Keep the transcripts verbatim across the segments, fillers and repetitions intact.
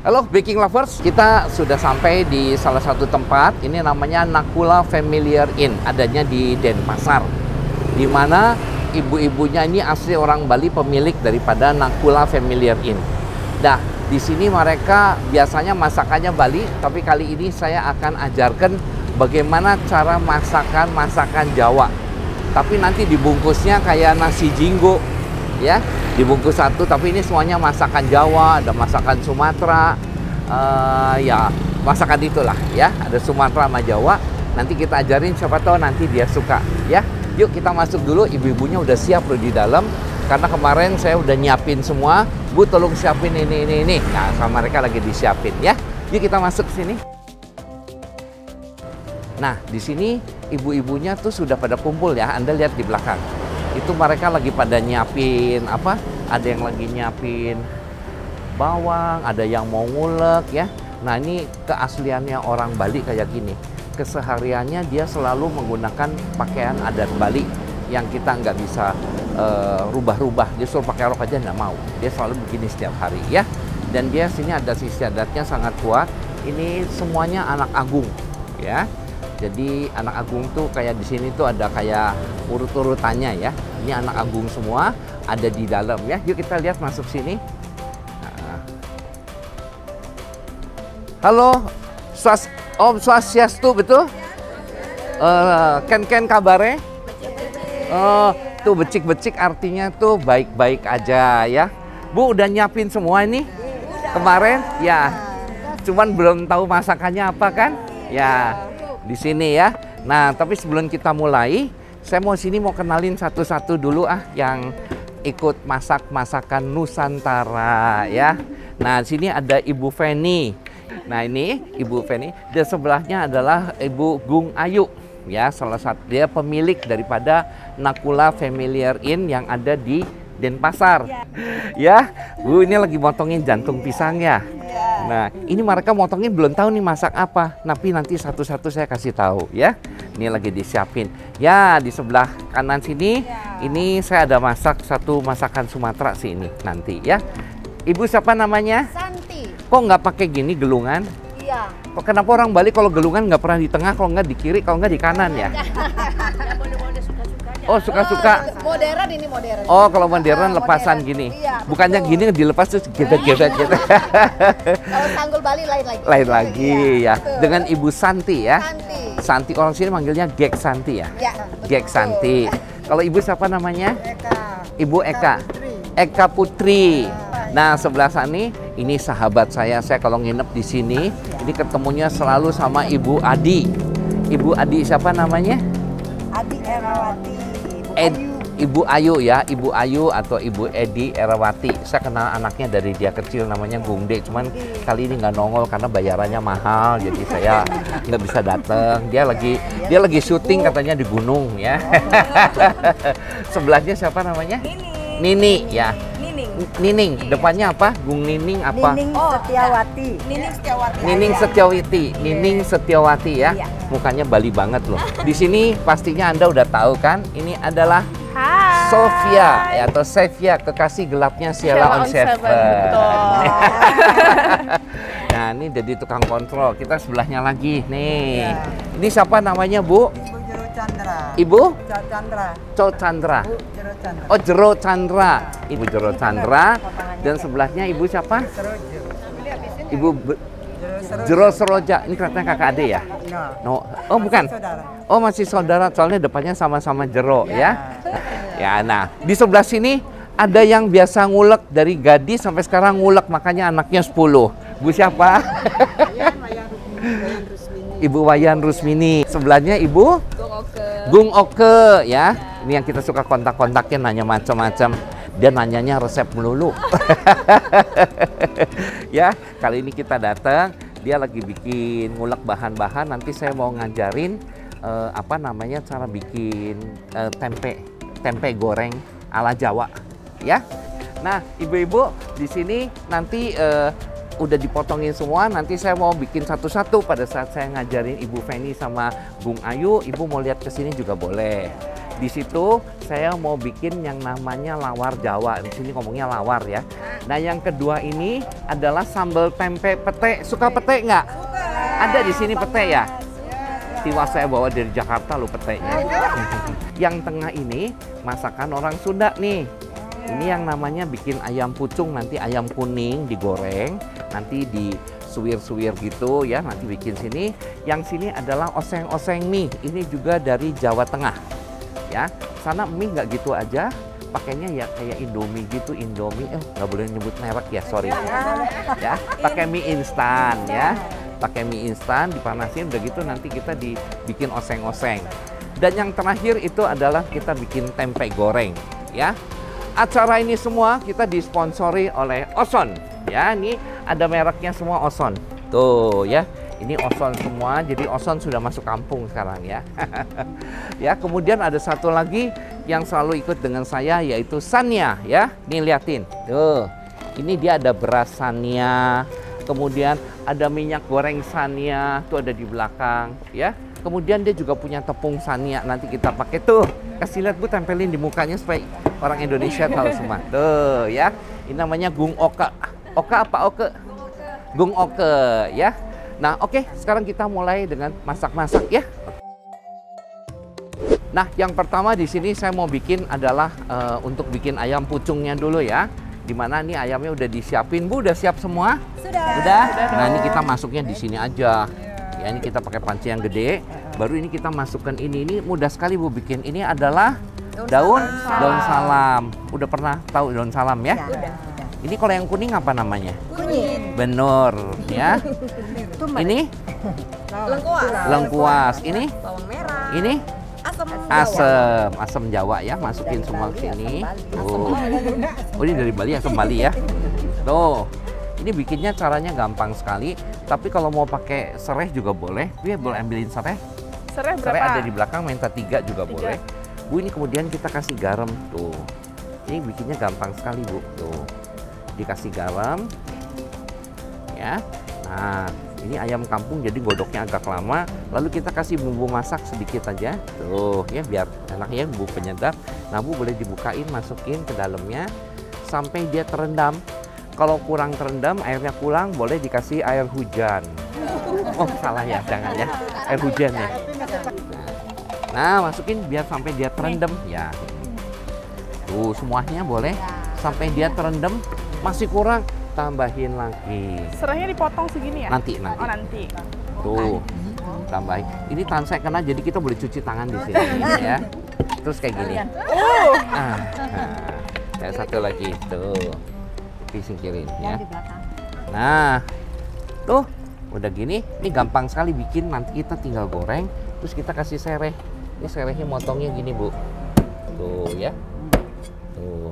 Halo baking lovers, kita sudah sampai di salah satu tempat. Ini namanya Nakula Familiar Inn, adanya di Denpasar. Di mana ibu-ibunya ini asli orang Bali, pemilik daripada Nakula Familiar Inn. Nah, di sini mereka biasanya masakannya Bali, tapi kali ini saya akan ajarkan bagaimana cara masakan-masakan Jawa. Tapi nanti dibungkusnya kayak nasi jinggo, ya. Dibungkus satu, tapi ini semuanya masakan Jawa, ada masakan Sumatera, uh, ya masakan itulah, ya. Ada Sumatera sama Jawa. Nanti kita ajarin, siapa tahu nanti dia suka, ya. Yuk kita masuk dulu. Ibu-ibunya udah siap loh di dalam, karena kemarin saya udah nyiapin semua. Bu, tolong siapin ini, ini, ini. Nah, sama mereka lagi disiapin, ya. Yuk kita masuk sini. Nah, di sini ibu-ibunya tuh sudah pada kumpul ya. Anda lihat di belakang. Itu mereka lagi pada nyiapin apa? Ada yang lagi nyiapin bawang, ada yang mau ngulek ya. Nah, ini keasliannya orang Bali kayak gini. Kesehariannya dia selalu menggunakan pakaian adat Bali yang kita nggak bisa rubah-rubah. Uh, dia suruh pakai rok aja nggak mau. Dia selalu begini setiap hari ya. Dan dia sini ada sisi adatnya sangat kuat. Ini semuanya anak agung ya. Jadi anak agung tuh kayak di sini tuh ada kayak urut-urutannya ya. Ini anak agung semua ada di dalam ya. Yuk kita lihat masuk sini. Nah. Halo, Swas Om Swastiastu betul? Uh, ken-ken kabare? Uh, tuh becik-becik artinya tuh baik-baik aja ya. Bu udah nyiapin semua ini? Kemarin? Ya. Cuman belum tahu masakannya apa kan? Ya. Di sini ya. Nah, tapi sebelum kita mulai, saya mau sini mau kenalin satu-satu dulu ah yang ikut masak masakan Nusantara ya. Nah, di sini ada Ibu Feni. Nah, ini Ibu Feni. Dan sebelahnya adalah Ibu Gung Ayu ya, salah satu dia pemilik daripada Nakula Familiar Inn yang ada di Denpasar. Ya, Bu ini lagi motongin jantung pisang ya. Nah, ini mereka motongin belum tahu nih masak apa. Tapi nanti satu-satu saya kasih tahu ya. Ini lagi disiapin. Ya, di sebelah kanan sini ya. Ini saya ada masak satu masakan Sumatera sih ini nanti ya. Ibu siapa namanya? Santi. Kok nggak pakai gini gelungan? Iya. Kok kenapa orang Bali kalau gelungan nggak pernah di tengah, kalau nggak di kiri, kalau nggak di kanan ya? Oh, suka-suka. Oh, modern ini modern. Oh, kalau modern lepasan modern. gini. Iya, bukannya betul. Gini dilepas terus gesek-gesek gitu. Kalau sanggul Bali lain lagi. Lain lagi iya, ya. Betul. Dengan Ibu Santi ya. Santi. Santi orang sini manggilnya Gek Santi ya. Ya, Gek Santi. Kalau Ibu siapa namanya? Eka. Ibu Eka. Eka Putri. Nah, sebelah sana ini sahabat saya. Saya kalau nginep di sini, ini ketemunya selalu sama Ibu Adi. Ibu Adi siapa namanya? Adi Erawati. Ed, Ibu Ayu ya, Ibu Ayu atau Ibu Edi Erawati. Saya kenal anaknya dari dia kecil, namanya Gungde. Cuman kali ini nggak nongol karena bayarannya mahal, jadi saya nggak bisa datang. Dia lagi dia lagi syuting katanya di gunung ya. Sebelahnya siapa namanya? Nini, Nini ya. Nining. Nining. Depannya apa? Gung Nining apa? Nining Setiawati. Nining Setiawati. Nining Setiawati. Nining Setiawati ya. Iya. Mukanya Bali banget loh. Di sini pastinya Anda udah tahu kan? Ini adalah Hai. Sofia ya, atau Sevia, kekasih gelapnya Sheila on Seven. Betul. Nah, ini jadi tukang kontrol. Kita sebelahnya lagi nih. Ya. Ini siapa namanya, Bu? Ibu Jero Chandra. Ibu? Jero Chandra. Co Chandra. Bu Jero Chandra. Oh, Jero Chandra. Ibu Jero Chandra. Dan sebelahnya Ibu siapa? Serojo. Ibu Be Jero Seroja. Ini katanya kakak adik ya? No. Oh, bukan. Saudara. Oh, masih saudara. Soalnya depannya sama-sama Jero ya. Ya, nah di sebelah sini ada yang biasa ngulek dari gadis sampai sekarang ngulek, makanya anaknya sepuluh. Bu siapa? Ibu Wayan Rusmini. Sebelahnya Ibu Gung Oke. Gung Oke ya. Ini yang kita suka kontak-kontakin, nanya macam-macam. Dia nanyanya resep melulu. Ya, kali ini kita datang, dia lagi bikin ngulek bahan-bahan. Nanti saya mau ngajarin uh, apa namanya cara bikin uh, tempe. Tempe goreng ala Jawa, ya. Nah, ibu-ibu di sini nanti uh, udah dipotongin semua. Nanti saya mau bikin satu-satu pada saat saya ngajarin Ibu Feni sama Bung Ayu. Ibu mau lihat ke sini juga boleh. Di situ saya mau bikin yang namanya lawar Jawa. Di sini ngomongnya lawar ya. Nah, yang kedua ini adalah sambal tempe pete. Suka pete nggak? Ada di sini pete ya? Tiwas saya bawa dari Jakarta lo petenya. Yang tengah ini masakan orang Sunda nih. Ini yang namanya bikin ayam pucung, nanti ayam kuning digoreng, nanti di suwir-suwir gitu ya, nanti bikin sini. Yang sini adalah oseng-oseng mie. Ini juga dari Jawa Tengah. Ya, sana mie nggak gitu aja, pakainya ya kayak Indomie gitu, Indomie. Eh, nggak boleh nyebut merek ya, sorry. Ya, pakai mie instan ya. Pakai mie instan, dipanasin, udah gitu nanti kita dibikin oseng-oseng. Dan yang terakhir itu adalah kita bikin tempe goreng, ya. Acara ini semua kita disponsori oleh Oson, ya. Ini ada mereknya semua Oson. Tuh, ya. Ini Oson semua, jadi Oson sudah masuk kampung sekarang, ya. Ya, kemudian ada satu lagi yang selalu ikut dengan saya, yaitu Sania, ya. Nih, liatin. Tuh, ini dia ada beras Sania. Kemudian ada minyak goreng Sania, tuh ada di belakang, ya. Kemudian dia juga punya tepung Sania, nanti kita pakai tuh. Kasih lihat Bu, tempelin di mukanya supaya orang Indonesia tahu semua. Tuh, ya. Ini namanya gung oke. Oke apa oke? Gung oke, ya. Nah, oke, sekarang kita mulai dengan masak-masak, ya. Nah, yang pertama di sini saya mau bikin adalah uh, untuk bikin ayam pucungnya dulu ya. Dimana nih ayamnya udah disiapin, Bu, udah siap semua? Sudah. Udah? Nah, ini kita masuknya di sini aja. Ya, ini kita pakai panci yang gede. Baru ini kita masukkan ini. Ini mudah sekali, Bu, bikin. Ini adalah daun salam. daun salam. Udah pernah tahu daun salam ya? Udah. Ini kalau yang kuning apa namanya? Kunyit. Bener, ya. Ini Lengkuas. lengkuas. Ini Bawang merah. ini Asam. asem, asem Jawa ya, masukin semua ke sini. Tuh. Oh, ini dari Bali, asem Bali ya. Tuh. Ini bikinnya caranya gampang sekali, tapi kalau mau pakai serai juga boleh. Dia boleh ambilin serai. Serai berapa? Serai ada di belakang, minta tiga juga Tiga. boleh. Bu, ini kemudian kita kasih garam tuh. Ini bikinnya gampang sekali, Bu. Tuh. Dikasih garam. Ya. Nah, ini ayam kampung jadi godoknya agak lama. Lalu kita kasih bumbu masak sedikit aja. Tuh, ya biar enak ya, bumbu penyedap. Nah, Bu, boleh dibukain, masukin ke dalamnya sampai dia terendam. Kalau kurang terendam, airnya kurang, boleh dikasih air hujan. Oh, salah ya, jangan ya. Air hujan ya. Nah, masukin biar sampai dia terendam. Ya. Tuh, semuanya boleh. Sampai dia terendam, masih kurang, tambahin lagi. Serainya dipotong segini ya? Nanti, nanti. Oh, nanti. Tuh, tambahin. Ini tangan saya kena, jadi kita boleh cuci tangan di sini. Ya. Terus kayak gini. Oh, Ah, nah, kayak satu lagi. Tuh. Disingkirin ya. Nah, tuh udah gini, ini gampang sekali bikin. Nanti kita tinggal goreng, terus kita kasih sereh. Ini serehnya motongnya gini, Bu. Tuh ya. Tuh.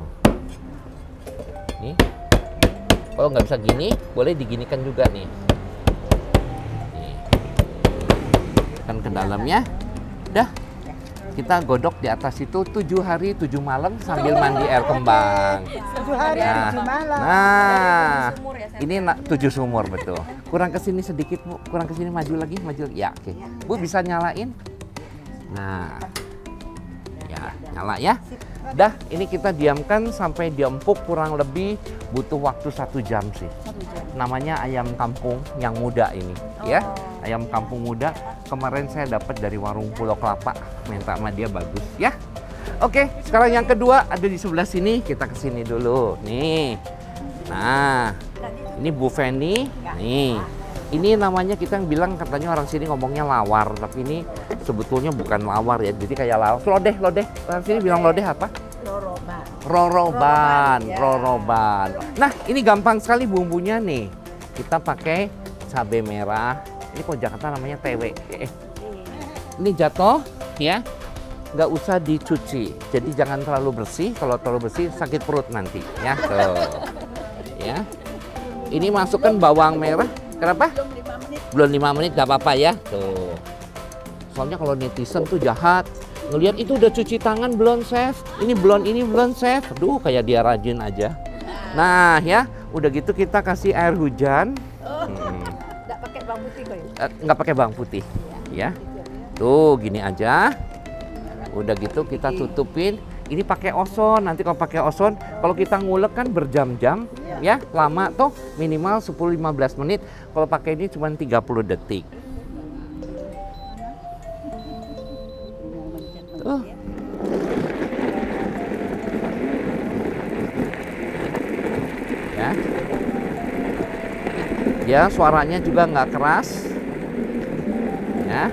Nih. Kalau nggak bisa gini, boleh diginikan juga nih. Nih. Kan ke dalamnya. Udah. Kita godok di atas itu tujuh hari tujuh malam sambil mandi air kembang. Tujuh hari, Nah, tujuh malam. nah ini na- tujuh sumur betul. Kurang ke sini sedikit, Bu. Kurang ke sini, maju lagi, maju. Ya, oke. Bu, bisa nyalain? Nah, ya, nyala ya. Dah, ini kita diamkan sampai dia empuk, kurang lebih butuh waktu satu jam sih. Namanya ayam kampung yang muda ini, ya. Ayam kampung muda. Kemarin saya dapat dari warung Pulau Kelapa, minta sama dia bagus, ya. Oke, sekarang yang kedua ada di sebelah sini. Kita ke sini dulu, nih. Nah, ini Bu Feni, nih. Ini namanya kita yang bilang, katanya orang sini ngomongnya lawar, tapi ini sebetulnya bukan lawar ya. Jadi kayak lawar. Lodeh, lodeh. Orang sini bilang lodeh apa? Roroban. Roroban, ya. roroban. Nah, ini gampang sekali bumbunya nih. Kita pakai cabai merah. Ini kok Jakarta namanya T W. Eh, ini jatuh, ya. Nggak usah dicuci. Jadi jangan terlalu bersih. Kalau terlalu bersih sakit perut nanti, ya. Tuh. Ya. Ini masukkan bawang merah. Kenapa? Belum lima menit, nggak apa-apa ya. Tuh. Soalnya kalau netizen tuh jahat. Ngelihat itu udah cuci tangan belum, chef? Ini belum, ini belum, chef? Aduh, kayak dia rajin aja. Nah, ya. Udah gitu kita kasih air hujan. Hmm. Nggak pakai bawang putih kok ya? Eh, nggak pakai bawang putih, ya. Tuh, gini aja. Udah gitu kita tutupin. Ini pakai oson. Nanti kalau pakai oson, kalau kita ngulek kan berjam-jam, ya lama tuh, minimal sepuluh sampai lima belas menit. Kalau pakai ini cuma tiga puluh detik. Tuh. Ya. Ya, suaranya juga nggak keras. Ya.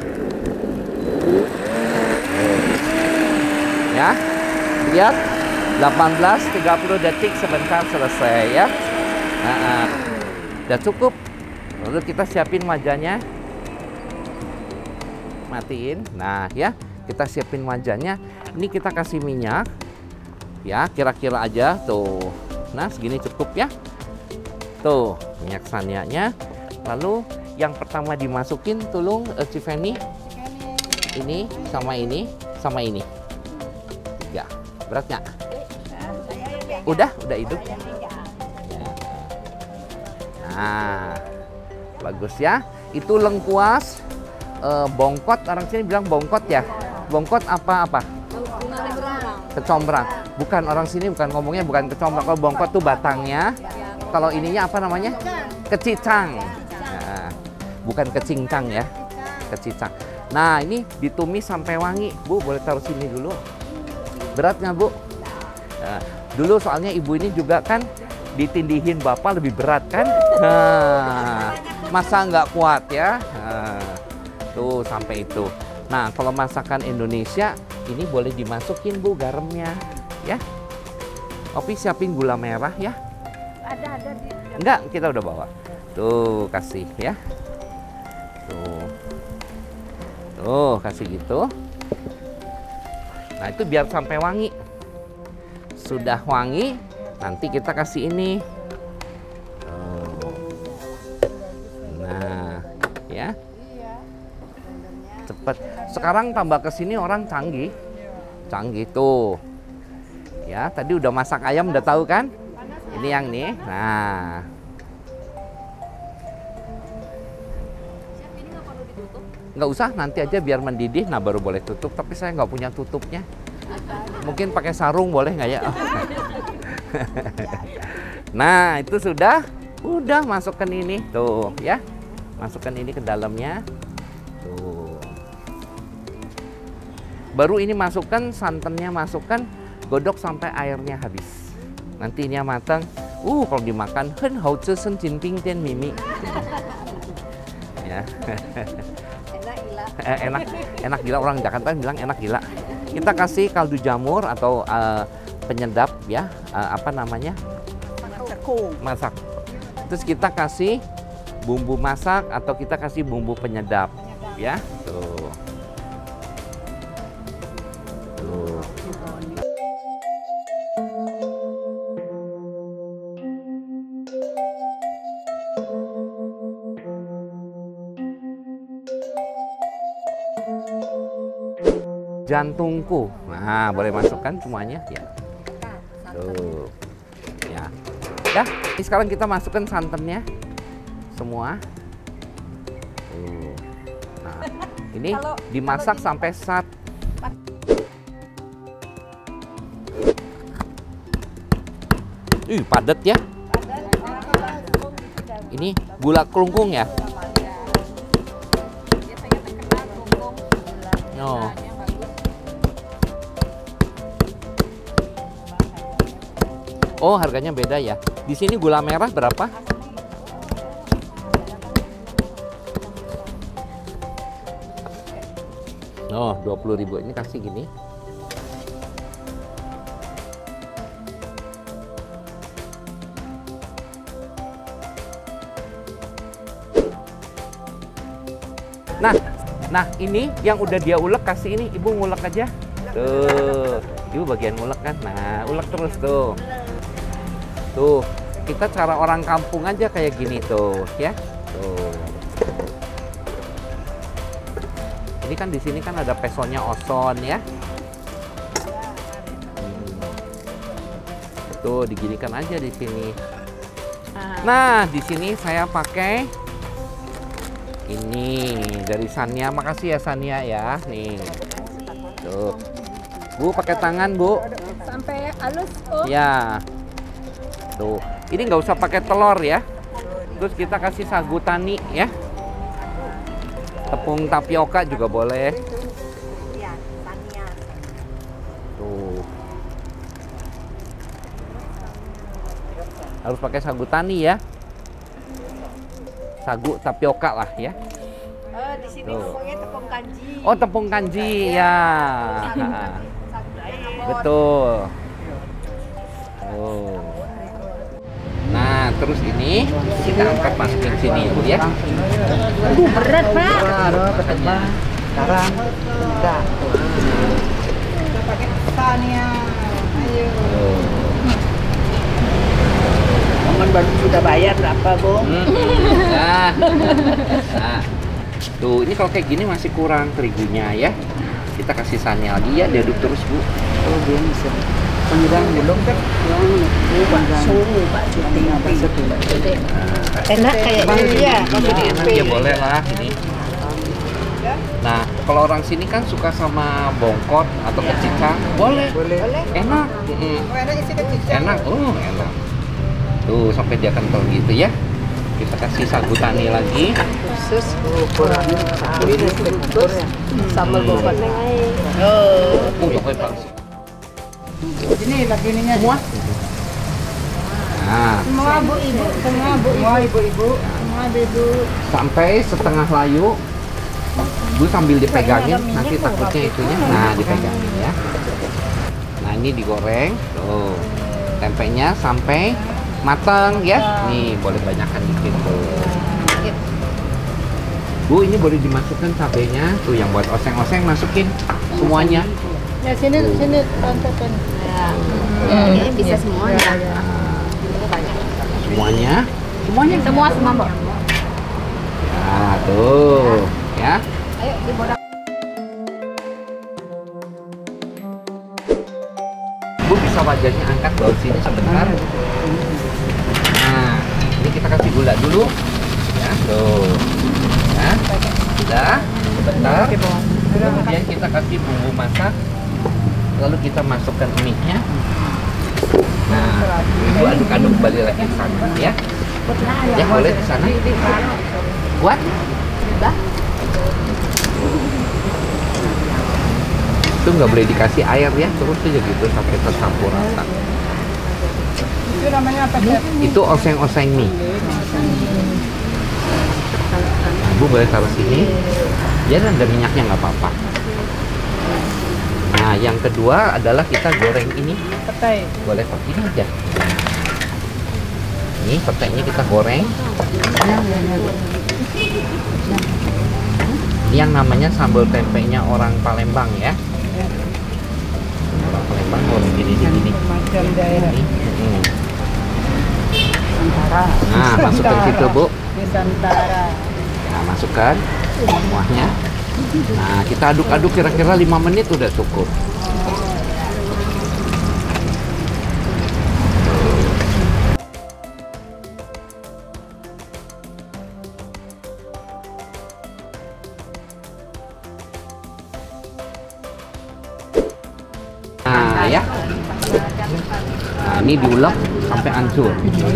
Ya, lihat delapan belas tiga puluh detik sebentar selesai ya. Nah, udah cukup. Lalu kita siapin wajahnya. Matiin. Nah, ya, kita siapin wajahnya. Ini kita kasih minyak. Ya, kira-kira aja tuh. Nah, segini cukup ya. Tuh, minyak sanianya. Lalu yang pertama dimasukin tulung uh, Cifeni. Ini sama ini sama ini. Tiga. Berat nggak? Udah, udah hidup. Ya. Nah, bagus ya. Itu lengkuas, uh, bongkot. Orang sini bilang bongkot ya. Bongkot apa-apa? Kecombrang. Bukan, orang sini bukan ngomongnya bukan kecombrang. Kalau bongkot tuh batangnya. Kalau ininya apa namanya? Kecicang. Nah, bukan kecincang ya. Kecicang. Nah, ini ditumis sampai wangi. Bu, boleh taruh sini dulu. Berat nggak, Bu? Nah, dulu soalnya ibu ini juga kan ditindihin bapak lebih berat kan? Nah, masa nggak kuat ya? Nah, tuh sampai itu. Nah, kalau masakan Indonesia ini boleh dimasukin, Bu, garamnya ya. Opi siapin gula merah ya. Ada, ada di... Enggak, kita udah bawa. Tuh, kasih ya. Tuh. Tuh, kasih gitu. Nah, itu biar sampai wangi. Sudah wangi, nanti kita kasih ini. Tuh. Nah, ya. Cepet. Sekarang tambah ke sini orang canggih. Canggih tuh. Ya, tadi udah masak ayam, udah tahu kan? Ini yang nih. Nah. Nggak usah, nanti aja biar mendidih, nah baru boleh tutup. Tapi saya nggak punya tutupnya. Mungkin pakai sarung boleh nggak ya? Oh. Nah, itu sudah. Udah, masukkan ini. Tuh, ya. Masukkan ini ke dalamnya. Tuh. Baru ini masukkan, santannya masukkan, godok sampai airnya habis. Nanti ini matang. Uh, kalau dimakan, hen hao zhi shen jin bing dian mi mi. Ya. Eh, enak, enak gila, orang Jakarta bilang enak gila. Kita kasih kaldu jamur atau uh, penyedap ya, uh, apa namanya? Masak. Terus kita kasih bumbu masak atau kita kasih bumbu penyedap, ya. Tuh. Tuh. Jantungku, nah boleh masukkan semuanya ya. Tuh, ya. Ya, ini sekarang kita masukkan santannya semua. Tuh. Nah, ini Kalau- dimasak kalau sampai saat Ih, padat ya. Ini gula kelungkung ya. Oh. Oh, harganya beda ya. Di sini gula merah berapa? Oh, dua puluh ribu. Ini kasih gini. Nah, nah ini yang udah dia ulek, kasih ini. Ibu ngulek aja. Tuh, ibu bagian ngulek kan. Nah, ulek terus tuh. Tuh, kita cara orang kampung aja kayak gini tuh, ya. Tuh. Ini kan di sini kan ada pesonya oson ya. Hmm. Tuh, diginikan aja di sini. Nah, di sini saya pakai ini dari Sania. Makasih ya Sania ya. Nih. Tuh. Bu, pakai tangan, Bu. Sampai halus. Oh. Ya. Tuh. Ini nggak usah pakai telur ya. Terus kita kasih sagu tani ya. Tepung tapioka juga boleh. Iya, Tania. Tuh. Harus pakai sagu tani ya. Sagu tapioka lah ya. Oh, di sini Tuh. ngomongnya tepung kanji. Oh, tepung kanji ya. Betul. Oh. Nah, terus ini kita angkat masukin sini Bu ya. Aduh, berat, Pak. Sekarang enggak. Kita pakai Tania. Ayo. Momen baru sudah bayar berapa, Bu? Hmm. Nah. Nah. Tuh, ini kalau kayak gini masih kurang terigunya ya. Kita kasih sannya lagi ya, diaduk terus Bu. Oh, dia bisa. Pengirang belum kan? Suhu, Pak. Enak kayak ini ya. Jadi enak ya, boleh lah ini. Nah, kalau orang sini kan suka sama bongkot atau kecicang, boleh. Boleh. Enak. Mm-mm. Oh, enak isi kecil. Enak, oh enak. Tuh sampai dia kental gitu ya. Kita kasih sagu tani lagi. Khusus ukuran ini khusus Sambal bongkot neng ae. Oh, Oh, pokoknya palsu. ini lagi ininya Semua. Nah, Semua Bu Ibu, semua Bu semua ibu-ibu. semua ibu. sampai setengah layu. Bu sambil dipegangin, nanti takutnya itunya. Nah, dipegangin ya. Nah, ini digoreng. Tuh. Tempenya sampai matang ya. Nih, boleh banyakkan dikit tuh. Bu, ini boleh dimasukkan cabenya. Tuh yang buat oseng-oseng masukin semuanya. Ya sini sini tonton. Ya. Ini bisa semuanya. Semuanya. Semuanya. Semua semua, Mbak. Nah, tuh. Ya. Ayo dibodak. Bu bisa wajahnya angkat bawa sini sebentar. Nah, ini kita kasih gula dulu. Ya, tuh. Ya. Sudah. Sebentar. Kemudian kita kasih bumbu masak. Lalu kita masukkan mie-nya. Nah, Ibu aduk-aduk kembali lagi ke sana ya. Ya, boleh di sana. Kuat? Itu nggak boleh dikasih air ya, terus aja gitu sampai tercampur rata. Itu namanya apa, Chef? Itu oseng-oseng mie. Ibu boleh taruh sini. Ya, dan ada minyaknya nggak apa-apa. Nah, yang kedua adalah kita goreng ini. Petai. Boleh pakai ini aja. Ini petainya kita goreng. Ini yang namanya sambal tempenya orang Palembang ya. Orang Palembang goreng gini gini. Macam daerah Ini. Hmm. Nusantara. Nah, masukkan situ Bu. Nusantara. Nah, masukkan semuanya. Nah, kita aduk-aduk kira-kira lima menit udah cukup. Nah, ya. Nah, ini diulek sampai hancur.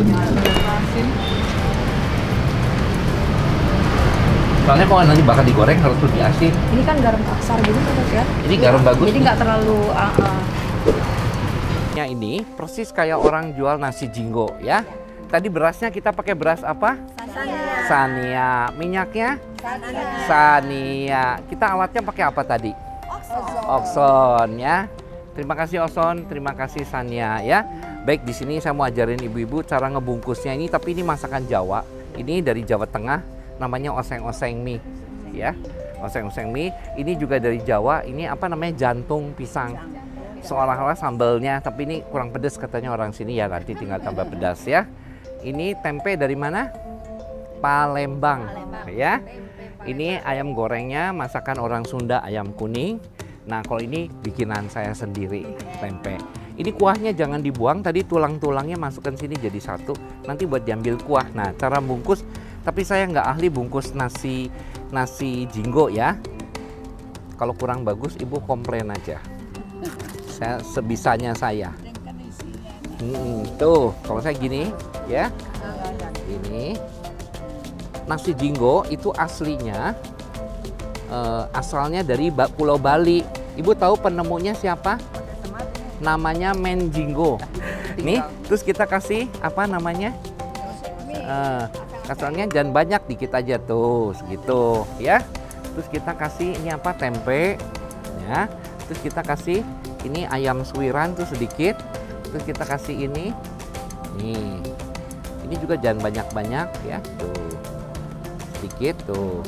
Soalnya kalau nanti bakal digoreng harus lebih asin. Ini kan garam kasar gitu kan ya. Ini garam bagus. Jadi nggak terlalu uh, uh. Ya, ini persis kayak orang jual nasi jinggo ya. Tadi berasnya kita pakai beras apa? Sania. Sania. Minyaknya? Sania. Sania. Kita alatnya pakai apa tadi? Oxon ya. Terima kasih Oxon, terima kasih Sania ya. Baik, di sini saya mau ajarin ibu-ibu cara ngebungkusnya ini, tapi ini masakan Jawa. Ini dari Jawa Tengah, namanya oseng-oseng mie ya. Oseng-oseng mie ini juga dari Jawa. Ini apa namanya, jantung pisang. Seolah-olah sambalnya, tapi ini kurang pedas katanya orang sini ya, nanti tinggal tambah pedas ya. Ini tempe dari mana? Palembang, Palembang. ya. Ini ayam gorengnya masakan orang Sunda, ayam kuning. Nah, kalau ini bikinan saya sendiri, tempe. Ini kuahnya jangan dibuang, tadi tulang-tulangnya masukkan sini jadi satu. Nanti buat diambil kuah. Nah, cara bungkus, tapi saya nggak ahli bungkus nasi nasi jinggo ya. Kalau kurang bagus, ibu komplain aja. Saya sebisanya saya. Hmm, tuh, kalau saya gini, ya. Ini nasi jinggo itu aslinya uh, asalnya dari Pulau Bali. Ibu tahu penemunya siapa? Namanya Menjinggo. Nih, terus kita kasih apa namanya? Uh, asalnya jangan banyak, dikit aja tuh, segitu, ya. Terus kita kasih ini apa? Tempe, ya. Terus kita kasih ini ayam suwiran tuh sedikit. Terus kita kasih ini, nih. Ini juga jangan banyak-banyak, ya. Tuh, sedikit tuh,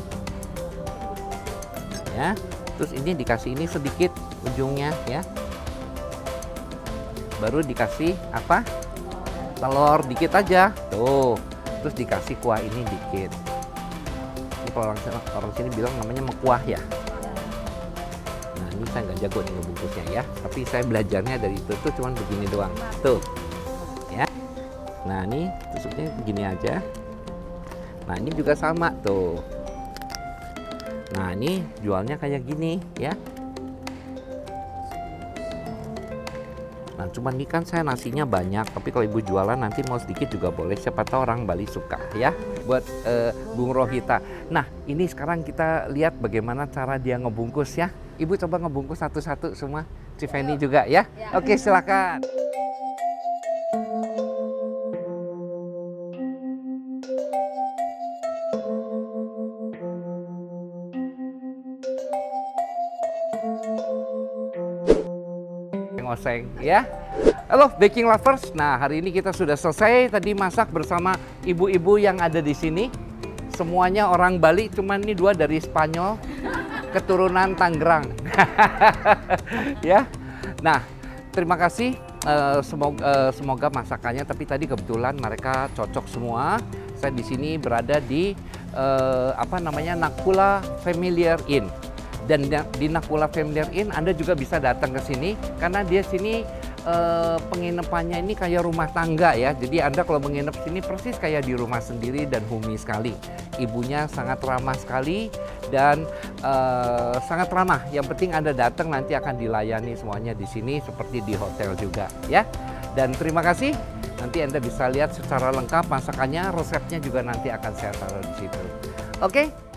ya. Terus ini dikasih ini sedikit ujungnya, ya. Baru dikasih apa? Telur dikit aja, tuh. Terus dikasih kuah ini dikit. Ini kalau orang, orang sini bilang namanya mekuah ya. Nah ini saya nggak jago nih ngebungkusnya ya. Tapi saya belajarnya dari itu tuh cuman begini doang. Tuh, ya. Nah ini tusuknya begini aja. Nah ini juga sama tuh. Nah ini jualnya kayak gini ya. Nah, cuman ini kan saya nasinya banyak, tapi kalau ibu jualan nanti mau sedikit juga boleh, siapa tahu orang Bali suka ya, buat uh, Bung Rohita. Nah, ini sekarang kita lihat bagaimana cara dia ngebungkus ya. Ibu coba ngebungkus satu-satu semua, si Feni juga ya. ya. Oke, silakan. Oseng ya. Halo baking lovers. Nah, hari ini kita sudah selesai tadi masak bersama ibu-ibu yang ada di sini. Semuanya orang Bali, cuman ini dua dari Spanyol, keturunan Tangerang. Ya. Nah, terima kasih. Uh, semoga, uh, semoga masakannya. Tapi tadi kebetulan mereka cocok semua. Saya di sini berada di uh, apa namanya Nakula Familiar Inn. Dan di Nakula Familiar Inn Anda juga bisa datang ke sini karena dia sini eh, penginapannya ini kayak rumah tangga ya. Jadi Anda kalau menginap sini persis kayak di rumah sendiri dan homey sekali. Ibunya sangat ramah sekali dan eh, sangat ramah. Yang penting Anda datang nanti akan dilayani semuanya di sini seperti di hotel juga ya. Dan terima kasih. Nanti Anda bisa lihat secara lengkap masakannya, resepnya juga nanti akan saya taruh di situ. Oke?